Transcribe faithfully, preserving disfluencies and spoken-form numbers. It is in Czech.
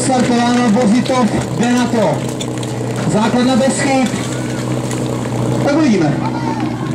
nastartováno, Vozitov jde na to. Základna bez chyb. Tak uvidíme.